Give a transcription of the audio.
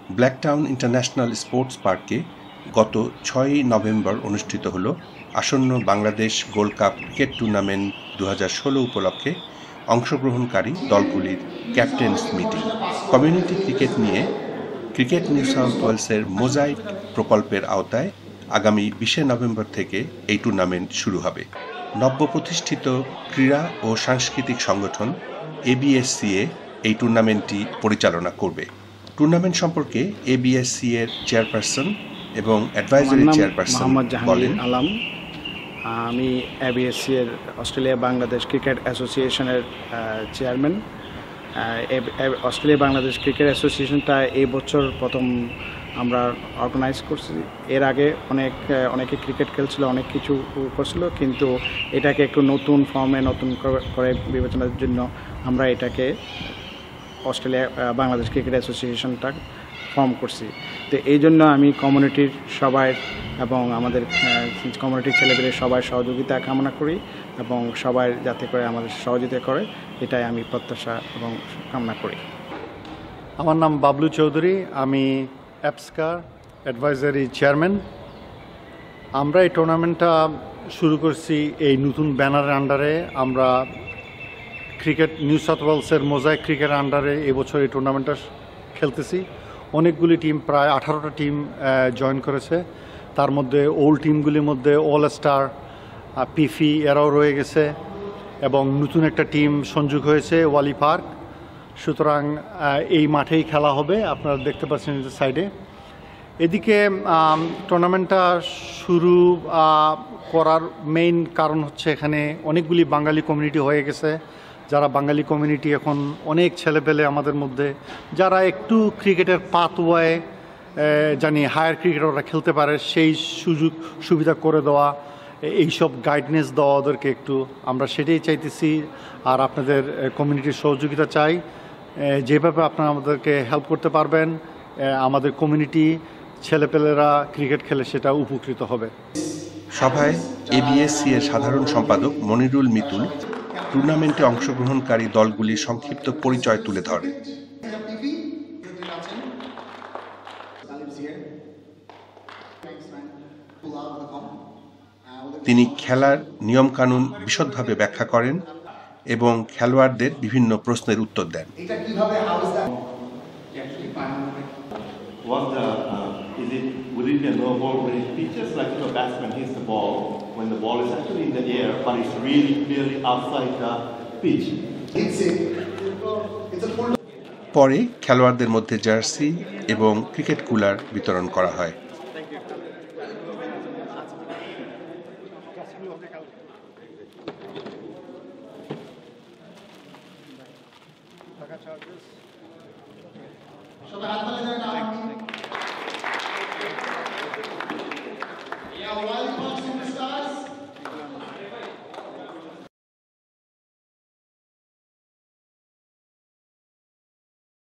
Blacktown international sports পার্কে গত 6 November অনুষ্ঠিত হল আসন্ন Bangladesh gold cup cricket tournament 2016 উপলক্ষে অংশগ্রহণকারী দলগুলির ক্যাপ্টেন্স মিটিং। কমিউনিটি ক্রিকেট নিয়ে ক্রিকেট নিউ সাউথ ওয়েলসের মোজাইক প্রকল্পের আওতায় আগামী 20 নভেম্বর থেকে এই টুর্নামেন্ট শুরু হবে। নব্য প্রতিষ্ঠিত ক্রীড়া ও সাংস্কৃতিক সংগঠন ABSCA এই টুর্নামেন্টটি পরিচালনা করবে। টুর্নামেন্ট সম্পর্কে ABSCA এর চেয়ারপারসন এবং অ্যাডভাইজারি চেয়ারপারসন বলেন, আমি ABSCA এর অস্ট্রেলিয়া বাংলাদেশ ক্রিকেট অ্যাসোসিয়েশনের চেয়ারম্যান। অস্ট্রেলিয়া বাংলাদেশ ক্রিকেট অ্যাসোসিয়েশনটা এই বছর প্রথম আমরা অর্গানাইজ করছি। এর আগে অনেকে ক্রিকেট খেলছিল, অনেক কিছু করছিল, কিন্তু এটাকে একটু নতুন ফর্মে নতুন করে বিবেচনার জন্য আমরা এটাকে অস্ট্রেলিয়া বাংলাদেশ ক্রিকেট অ্যাসোসিয়েশনটা ফর্ম করছি। তো এই জন্য আমি কমিউনিটির সবাই এবং আমাদের কমিউনিটির ছেলেপেলে সবাই সহযোগিতা কামনা করি এবং সবাই যাতে করে আমাদের সহযোগিতা করে, এটাই আমি প্রত্যাশা এবং কামনা করি। আমার নাম বাবলু চৌধুরী, আমি ABSCA অ্যাডভাইজারি চেয়ারম্যান। আমরা এই টুর্নামেন্টটা শুরু করছি এই নতুন ব্যানারের আন্ডারে। আমরা ক্রিকেট নিউ সাউথ ওয়েলসের মোজাইক ক্রিকেট আন্ডারে এবছর এই টুর্নামেন্টটা খেলতেছি। অনেকগুলি টিম, প্রায় 18টা টিম জয়েন করেছে। তার মধ্যে ওল্ড টিমগুলির মধ্যে অল স্টার, পিফি এরাও রয়ে গেছে এবং নতুন একটা টিম সংযোগ হয়েছে ওয়ালি পার্ক। সুতরাং এই মাঠেই খেলা হবে, আপনারা দেখতে পাচ্ছেন এই সাইডে। এদিকে টুর্নামেন্টটা শুরু করার মেইন কারণ হচ্ছে এখানে অনেকগুলি বাঙালি কমিউনিটি হয়ে গেছে। যারা বাঙালি কমিউনিটি এখন অনেক ছেলেপেলে আমাদের মধ্যে যারা একটু ক্রিকেটের পাথওয়ে জানি হায়ার ক্রিকেটাররা খেলতে পারে, সেই সুযোগ সুবিধা করে দেওয়া, এইসব গাইডনেস দেওয়া ওদেরকে একটু, আমরা সেটাই চাইতেছি। আর আপনাদের কমিউনিটির সহযোগিতা চাই, যেভাবে আপনারা আমাদেরকে হেল্প করতে পারবেন আমাদের কমিউনিটি ছেলেপেলেরা ক্রিকেট খেলে সেটা উপকৃত হবে। সভায় ABSCA এর সাধারণ সম্পাদক মনিরুল মিতুল টুর্নামেন্টে অংশগ্রহণকারী দলগুলির সংক্ষিপ্ত পরিচয় তুলে ধরেন। তিনি খেলার নিয়মকানুন বিশদভাবে ব্যাখ্যা করেন এবং খেলোয়াড়দের বিভিন্ন প্রশ্নের উত্তর দেন। Would it be a no ball when it pitches like a batsman hits the ball when the ball is actually in the air but it's really clearly outside the pitch? পরে খেলোয়াড়দের মধ্যে জার্সি এবং cricket cooler বিতরণ করা হয়। টাকা charges